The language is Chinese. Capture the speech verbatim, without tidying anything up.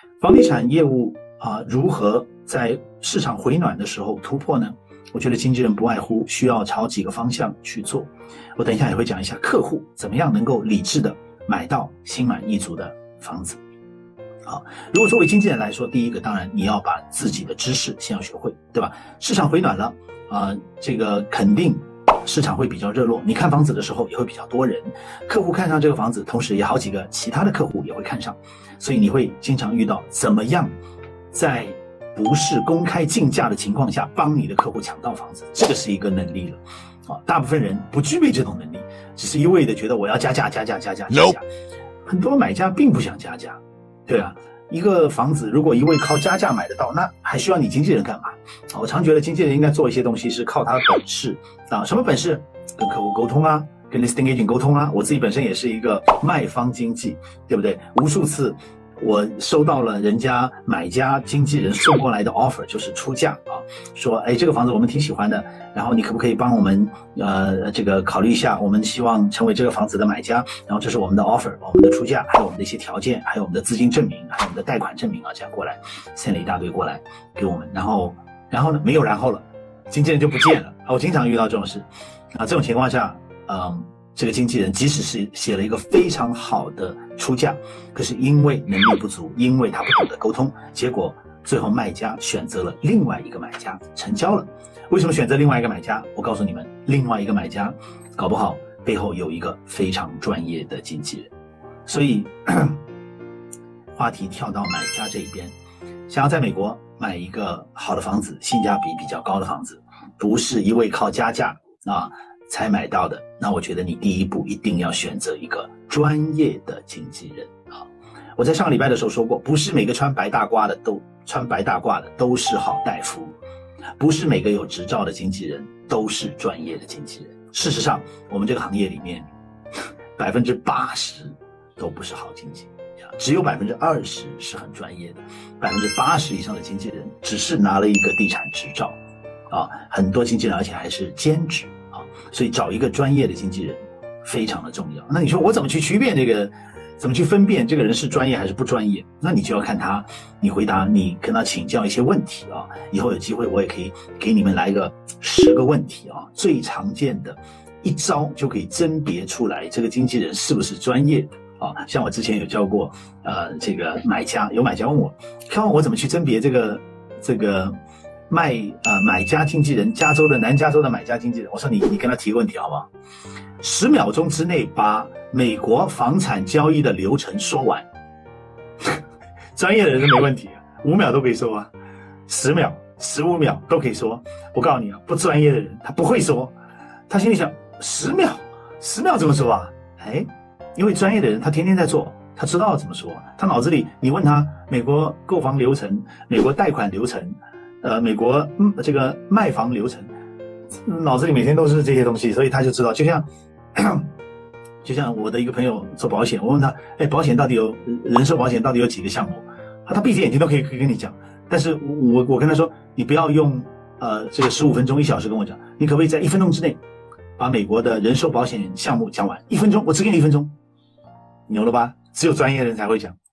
房地产业务啊、呃，如何在市场回暖的时候突破呢？我觉得经纪人不外乎需要朝几个方向去做。我等一下也会讲一下客户怎么样能够理智的买到心满意足的房子。好，如果作为经纪人来说，第一个当然你要把自己的知识先要学会，对吧？市场回暖了啊、呃，这个肯定市场会比较热络，你看房子的时候也会比较多人，客户看上这个房子，同时也好几个其他的客户也会看上，所以你会经常遇到怎么样在不是公开竞价的情况下帮你的客户抢到房子，这个是一个能力了。啊，大部分人不具备这种能力，只是一味的觉得我要加价加价加价加价，很多买家并不想加价，对啊。一个房子如果一味靠加价买得到，那还需要你经纪人干嘛？我常觉得经纪人应该做一些东西是靠他的本事啊，什么本事？跟客户沟通啊，跟 listing agent 沟通啊。我自己本身也是一个卖方经纪，对不对？无数次我收到了人家买家经纪人送过来的 offer， 就是出价啊，说哎这个房子我们挺喜欢的，然后你可不可以帮我们呃这个考虑一下，我们希望成为这个房子的买家，然后这是我们的 offer， 我们的出价，还有我们的一些条件，还有我们的资金证明，还有我们的贷款证明啊，这样过来献了一大堆过来给我们，然后然后呢没有然后了，经纪人就不见了啊，我经常遇到这种事啊，这种情况下嗯。这个经纪人即使是写了一个非常好的出价，可是因为能力不足，因为他不懂得沟通，结果最后卖家选择了另外一个买家成交了。为什么选择另外一个买家？我告诉你们，另外一个买家搞不好背后有一个非常专业的经纪人。所以话题跳到买家这一边，想要在美国买一个好的房子，性价比比较高的房子，不是一味靠加价啊才买到的，那我觉得你第一步一定要选择一个专业的经纪人啊！我在上个礼拜的时候说过，不是每个穿白大褂的都穿白大褂的都是好大夫，不是每个有执照的经纪人都是专业的经纪人。事实上，我们这个行业里面，百分之八十都不是好经纪，只有百分之二十是很专业的，百分之八十以上的经纪人只是拿了一个地产执照啊，很多经纪人而且还是兼职。所以找一个专业的经纪人非常的重要。那你说我怎么去区别这个，怎么去分辨这个人是专业还是不专业？那你就要看他，你回答，你跟他请教一些问题啊。以后有机会我也可以给你们来个十个问题啊，最常见的一招就可以甄别出来这个经纪人是不是专业的啊。像我之前有教过，呃，这个买家有买家问我，看我怎么去甄别这个这个。卖呃买家经纪人，加州的南加州的买家经纪人，我说你你跟他提个问题好不好？十秒钟之内把美国房产交易的流程说完，专业的人是没问题，五秒都可以说啊，十秒、十五秒都可以说。我告诉你啊，不专业的人他不会说，他心里想十秒，十秒怎么说啊？哎，因为专业的人他天天在做，他知道怎么说，他脑子里你问他美国购房流程、美国贷款流程。呃，美国嗯这个卖房流程，脑子里每天都是这些东西，所以他就知道。就像就像我的一个朋友做保险，我问他，哎，保险到底有人寿保险到底有几个项目？他闭着眼睛都可以可以跟你讲。但是我我跟他说，你不要用呃这个十五分钟一小时跟我讲，你可不可以在一分钟之内把美国的人寿保险项目讲完？一分钟，我只给你一分钟，牛了吧？只有专业人才会讲。